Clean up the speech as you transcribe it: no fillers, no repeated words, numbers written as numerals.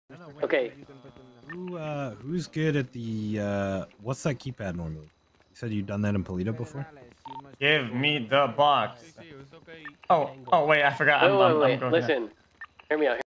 Okay. Who's good at the what's that keypad normally? You said you've done that in Polito before? Give me the box. Oh, wait, I forgot. Wait. Listen, hear me out.